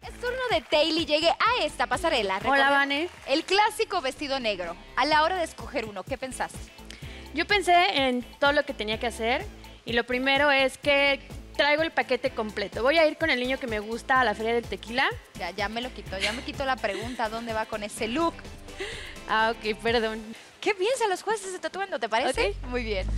Es turno de Taily llegue a esta pasarela. Hola, Vane. El clásico vestido negro. A la hora de escoger uno, ¿qué pensaste? Yo pensé en todo lo que tenía que hacer y lo primero es que traigo el paquete completo. Voy a ir con el niño que me gusta a la Feria del Tequila. Ya me lo quito, ya me quito la pregunta, ¿dónde va con ese look? Ah, ok, perdón. ¿Qué piensan los jueces de Tatuando, te parece? Ok. Muy bien.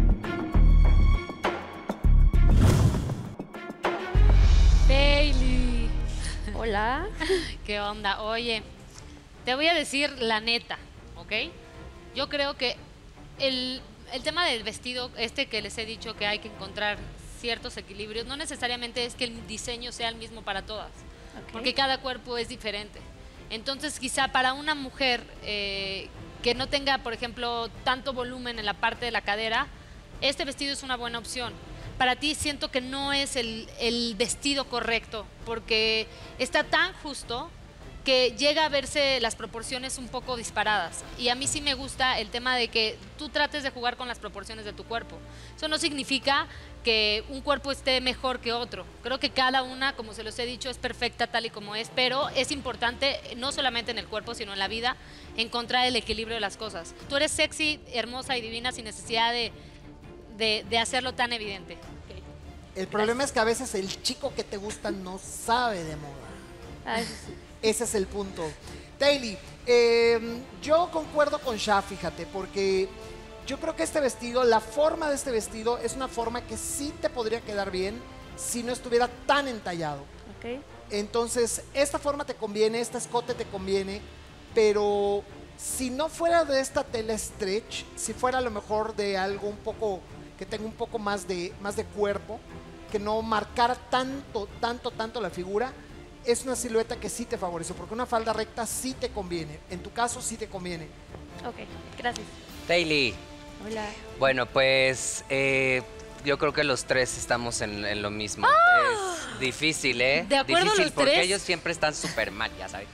Taily. Hola. ¿Qué onda? Oye, te voy a decir la neta, ¿ok? Yo creo que el tema del vestido, que les he dicho que hay que encontrar ciertos equilibrios, no necesariamente es que el diseño sea el mismo para todas, porque cada cuerpo es diferente. Entonces, quizá para una mujer que no tenga, por ejemplo, tanto volumen en la parte de la cadera, este vestido es una buena opción. Para ti siento que no es el vestido correcto, porque está tan justo que llega a verse las proporciones un poco disparadas. Y a mí sí me gusta el tema de que tú trates de jugar con las proporciones de tu cuerpo. Eso no significa que un cuerpo esté mejor que otro. Creo que cada una, como se los he dicho, es perfecta tal y como es, pero es importante, no solamente en el cuerpo, sino en la vida, encontrar el equilibrio de las cosas. Tú eres sexy, hermosa y divina sin necesidad de hacerlo tan evidente. Okay. El problema es que a veces el chico que te gusta no sabe de moda. Ah, eso sí. Ese es el punto. Taily, yo concuerdo con Sha, fíjate, porque yo creo que este vestido, la forma de este vestido es una forma que sí te podría quedar bien si no estuviera tan entallado. Ok. Entonces, esta forma te conviene, este escote te conviene, pero si no fuera de esta tela stretch, si fuera a lo mejor de algo un poco, que tenga un poco más de cuerpo, que no marcara tanto la figura, es una silueta que sí te favorece, porque una falda recta sí te conviene. En tu caso, sí te conviene. Ok, gracias. Taily. Hola. Bueno, pues yo creo que los tres estamos en lo mismo. Es difícil, ¿eh? ¿De acuerdo difícil los porque tres? ellos siempre están súper mal, ya sabes.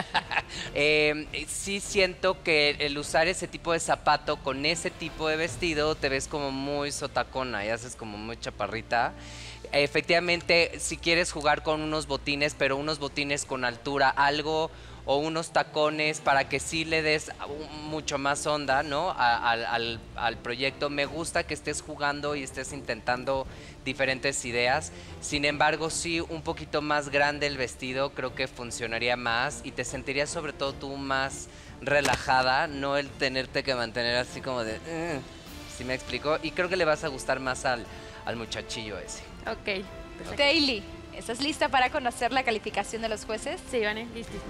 Sí siento que el usar ese tipo de zapato con ese tipo de vestido te ves como muy sotacona y haces como muy chaparrita. Efectivamente, si quieres jugar con unos botines, pero unos botines con altura, algo o unos tacones para que sí le des mucho más onda, ¿no? al proyecto. Me gusta que estés jugando y estés intentando diferentes ideas. Sin embargo, sí, un poquito más grande el vestido creo que funcionaría más y te sentirías sobre todo tú más relajada, no el tenerte que mantener así como de... ¿Sí me explico? Y creo que le vas a gustar más al muchachillo ese. Ok, perfecto. Taily, ¿estás lista para conocer la calificación de los jueces? Sí, Vane, listísima.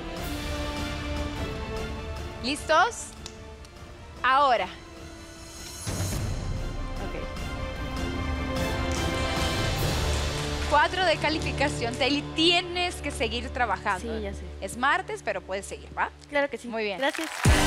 ¿Listos? Ahora. Ok. 4 de calificación. Taily, tienes que seguir trabajando. Sí, ya sé. Es martes, pero puedes seguir, ¿va? Claro que sí. Muy bien. Gracias.